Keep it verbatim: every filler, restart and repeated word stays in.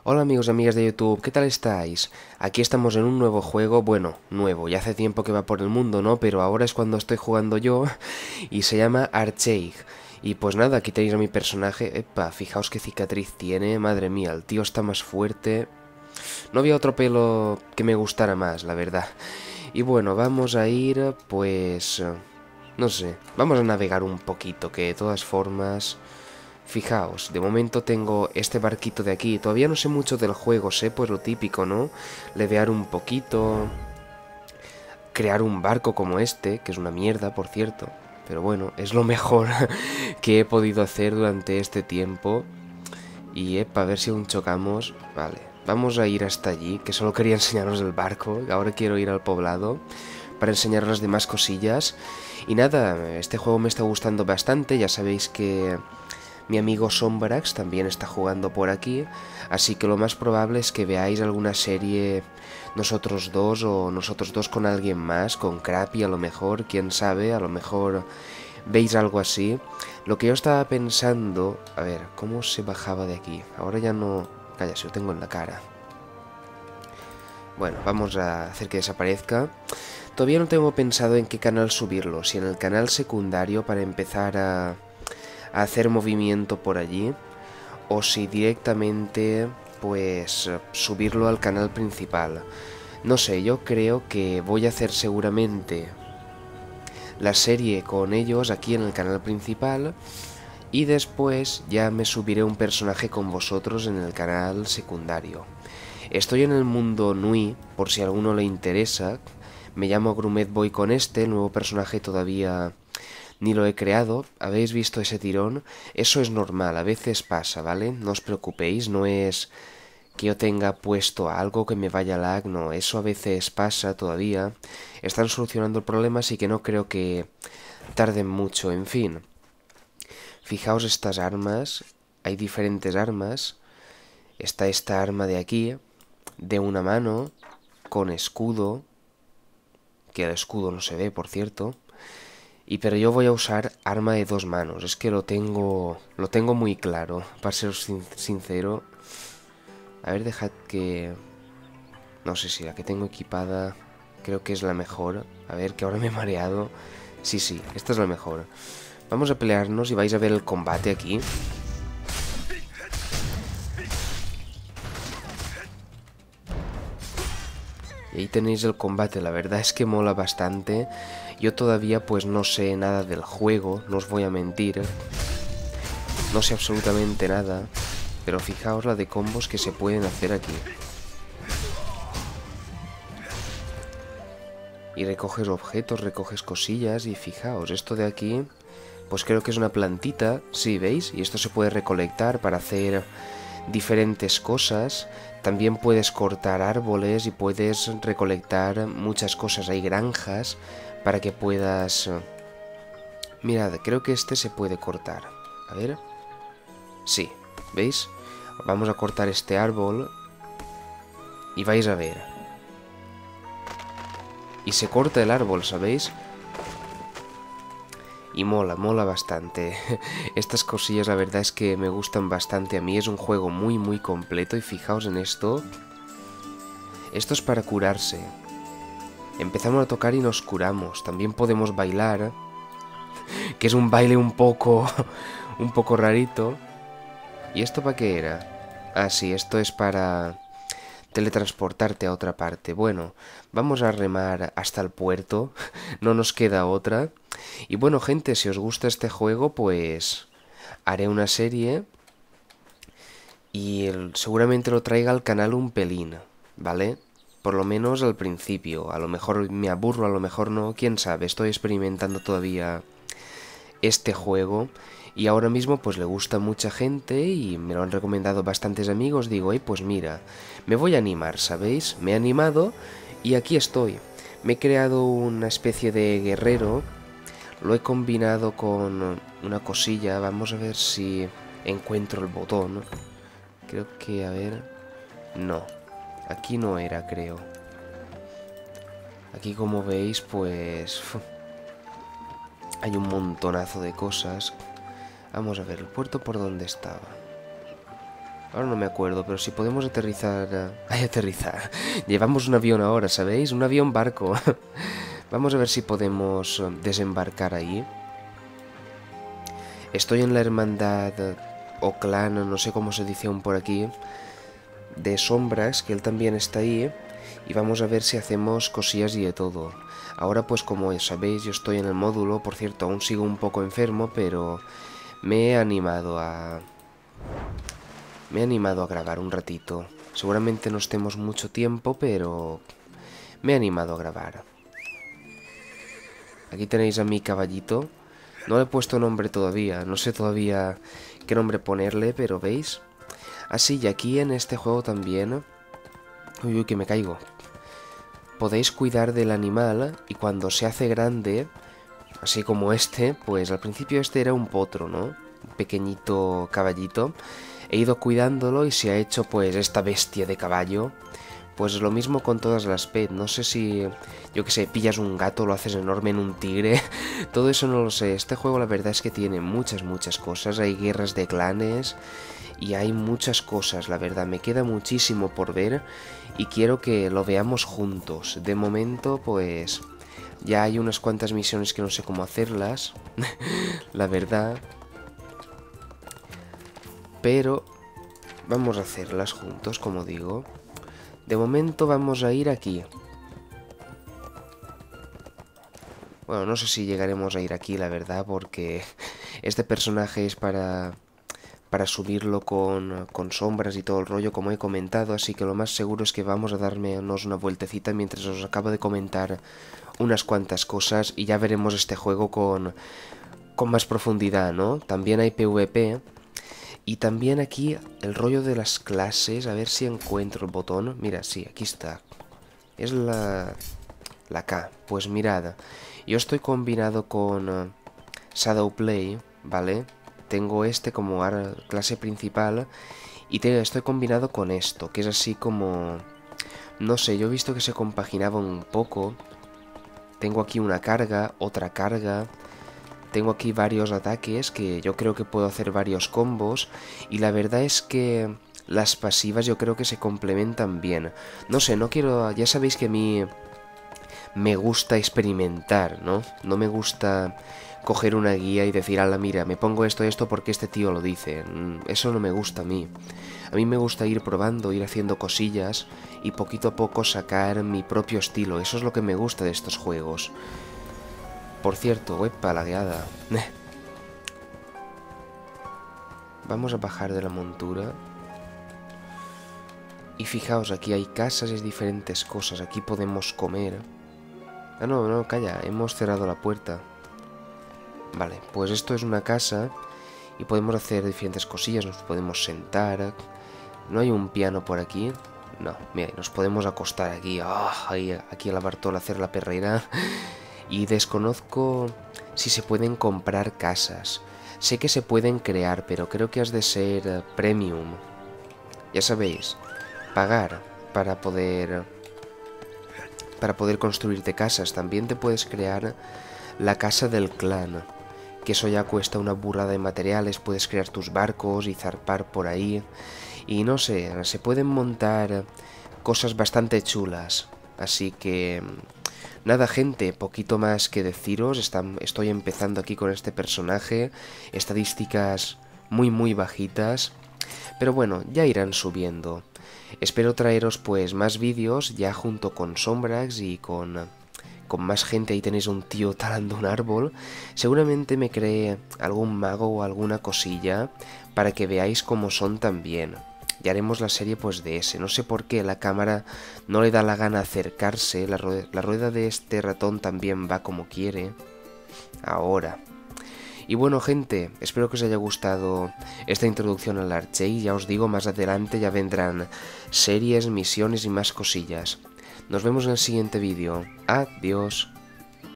Hola amigos y amigas de YouTube, ¿qué tal estáis? Aquí estamos en un nuevo juego, bueno, nuevo, ya hace tiempo que va por el mundo, ¿no? Pero ahora es cuando estoy jugando yo y se llama Archeig. Y pues nada, aquí tenéis a mi personaje, epa, fijaos qué cicatriz tiene, madre mía, el tío está más fuerte. No había otro pelo que me gustara más, la verdad. Y bueno, vamos a ir, pues... no sé, vamos a navegar un poquito, que de todas formas... Fijaos, de momento tengo este barquito de aquí. Todavía no sé mucho del juego, sé pues lo típico, ¿no? Levear un poquito, crear un barco como este, que es una mierda, por cierto. Pero bueno, es lo mejor que he podido hacer durante este tiempo. Y epa, a ver si aún chocamos. Vale, vamos a ir hasta allí, que solo quería enseñaros el barco. Ahora quiero ir al poblado para enseñar las demás cosillas. Y nada, este juego me está gustando bastante. Ya sabéis que... mi amigo Sombrax también está jugando por aquí, así que lo más probable es que veáis alguna serie nosotros dos o nosotros dos con alguien más, con Crappy a lo mejor, quién sabe, a lo mejor veis algo así. Lo que yo estaba pensando... A ver, ¿cómo se bajaba de aquí? Ahora ya no... Calla, si lo tengo en la cara. Bueno, vamos a hacer que desaparezca. Todavía no tengo pensado en qué canal subirlo, si en el canal secundario para empezar a... a hacer movimiento por allí, o si directamente pues subirlo al canal principal. No sé, yo creo que voy a hacer seguramente la serie con ellos aquí en el canal principal y después ya me subiré un personaje con vosotros en el canal secundario. Estoy en el mundo Nui, por si a alguno le interesa. Me llamo Grumet Boy con este, el nuevo personaje todavía... ni lo he creado. ¿Habéis visto ese tirón? Eso es normal, a veces pasa, ¿vale? No os preocupéis, no es que yo tenga puesto algo que me vaya lag, no, eso a veces pasa todavía. Están solucionando el problema, así que no creo que tarden mucho, en fin. Fijaos estas armas, hay diferentes armas. Está esta arma de aquí, de una mano, con escudo, que el escudo no se ve, por cierto. Y pero yo voy a usar arma de dos manos. Es que lo tengo lo tengo muy claro, para ser sin, sincero. A ver, dejad que... no sé si la que tengo equipada creo que es la mejor. A ver, que ahora me he mareado. Sí, sí, esta es la mejor. Vamos a pelearnos y vais a ver el combate aquí. Y ahí tenéis el combate, la verdad es que mola bastante. Yo todavía pues no sé nada del juego, no os voy a mentir. No sé absolutamente nada, pero fijaos la de combos que se pueden hacer aquí. Y recoges objetos, recoges cosillas y fijaos, esto de aquí, pues creo que es una plantita, sí, ¿veis? Y esto se puede recolectar para hacer diferentes cosas. También puedes cortar árboles y puedes recolectar muchas cosas. Hay granjas para que puedas... Mirad, creo que este se puede cortar. A ver... sí, ¿veis? Vamos a cortar este árbol y vais a ver. Y se corta el árbol, ¿sabéis? Y mola, mola bastante. Estas cosillas la verdad es que me gustan bastante a mí. Es un juego muy muy completo y fijaos en esto. Esto es para curarse. Empezamos a tocar y nos curamos. También podemos bailar, que es un baile un poco... un poco rarito. ¿Y esto para qué era? Ah, sí, esto es para... teletransportarte a otra parte. Bueno, vamos a remar hasta el puerto. No nos queda otra. Y bueno, gente, si os gusta este juego, pues haré una serie y el, seguramente lo traiga al canal un pelín, ¿vale? Por lo menos al principio. A lo mejor me aburro, a lo mejor no, quién sabe. Estoy experimentando todavía este juego y ahora mismo pues le gusta a mucha gente y me lo han recomendado bastantes amigos. Digo, hey, pues mira, me voy a animar, ¿sabéis? Me he animado y aquí estoy. Me he creado una especie de guerrero. Lo he combinado con una cosilla. Vamos a ver si encuentro el botón. Creo que, a ver... no, aquí no era, creo. Aquí, como veis, pues... hay un montonazo de cosas. Vamos a ver, el puerto por dónde estaba. Ahora no me acuerdo, pero si podemos aterrizar... eh, ¡Ay, aterrizar! Llevamos un avión ahora, ¿sabéis? Un avión barco. Vamos a ver si podemos eh, desembarcar ahí. Estoy en la hermandad o clan, no sé cómo se dice aún por aquí, de sombras, que él también está ahí. Y vamos a ver si hacemos cosillas y de todo. Ahora pues como sabéis yo estoy en el módulo, por cierto aún sigo un poco enfermo, pero me he animado a... Me he animado a grabar un ratito. Seguramente no estemos mucho tiempo, pero me he animado a grabar. Aquí tenéis a mi caballito. No le he puesto nombre todavía, no sé todavía qué nombre ponerle, pero ¿veis? Así, y aquí en este juego también... Uy, uy, que me caigo. Podéis cuidar del animal y cuando se hace grande, así como este, pues al principio este era un potro, ¿no? Un pequeñito caballito. He ido cuidándolo y se ha hecho pues esta bestia de caballo. Pues lo mismo con todas las pet. No sé si, yo que sé, pillas un gato, lo haces enorme en un tigre. Todo eso no lo sé. Este juego la verdad es que tiene muchas, muchas cosas. Hay guerras de clanes y hay muchas cosas, la verdad. Me queda muchísimo por ver y quiero que lo veamos juntos. De momento, pues, ya hay unas cuantas misiones que no sé cómo hacerlas, la verdad. Pero vamos a hacerlas juntos, como digo. De momento vamos a ir aquí. Bueno, no sé si llegaremos a ir aquí, la verdad, porque este personaje es para, para subirlo con, con sombras y todo el rollo, como he comentado, así que lo más seguro es que vamos a darnos una vueltecita mientras os acabo de comentar unas cuantas cosas y ya veremos este juego con, con más profundidad, ¿no? También hay PvP. Y también aquí el rollo de las clases, a ver si encuentro el botón. Mira, sí, aquí está. Es la, la K. Pues mirad, yo estoy combinado con uh, Shadowplay, ¿vale? Tengo este como clase principal y te, estoy combinado con esto, que es así como... No sé, yo he visto que se compaginaba un poco. Tengo aquí una carga, otra carga... Tengo aquí varios ataques que yo creo que puedo hacer varios combos y la verdad es que las pasivas yo creo que se complementan bien. No sé, no quiero... Ya sabéis que a mí me gusta experimentar, ¿no? No me gusta coger una guía y decir, ala, mira, me pongo esto y esto porque este tío lo dice. Eso no me gusta a mí. A mí me gusta ir probando, ir haciendo cosillas y poquito a poco sacar mi propio estilo. Eso es lo que me gusta de estos juegos. Por cierto, huepa, lagueada. Vamos a bajar de la montura. Y fijaos, aquí hay casas y diferentes cosas. Aquí podemos comer. Ah, no, no, calla, hemos cerrado la puerta. Vale, pues esto es una casa. Y podemos hacer diferentes cosillas. Nos podemos sentar. ¿No hay un piano por aquí? No, mira, nos podemos acostar aquí. Oh, ahí, aquí a la Bartola hacer la perrera. Y desconozco si se pueden comprar casas. Sé que se pueden crear, pero creo que has de ser uh, premium. Ya sabéis, pagar para poder para poder construirte casas. También te puedes crear la casa del clan, que eso ya cuesta una burrada de materiales. Puedes crear tus barcos y zarpar por ahí. Y no sé, se pueden montar cosas bastante chulas. Así que... Nada, gente, poquito más que deciros. Están, estoy empezando aquí con este personaje. Estadísticas muy muy bajitas. Pero bueno, ya irán subiendo. Espero traeros pues más vídeos ya junto con Sombrax y con, con más gente. Ahí tenéis un tío talando un árbol. Seguramente me cree algún mago o alguna cosilla para que veáis cómo son también. Y haremos la serie pues de ese. No sé por qué la cámara no le da la gana acercarse. La rueda, la rueda de este ratón también va como quiere. Ahora. Y bueno, gente, espero que os haya gustado esta introducción al Archey. Ya os digo, más adelante ya vendrán series, misiones y más cosillas. Nos vemos en el siguiente vídeo. Adiós.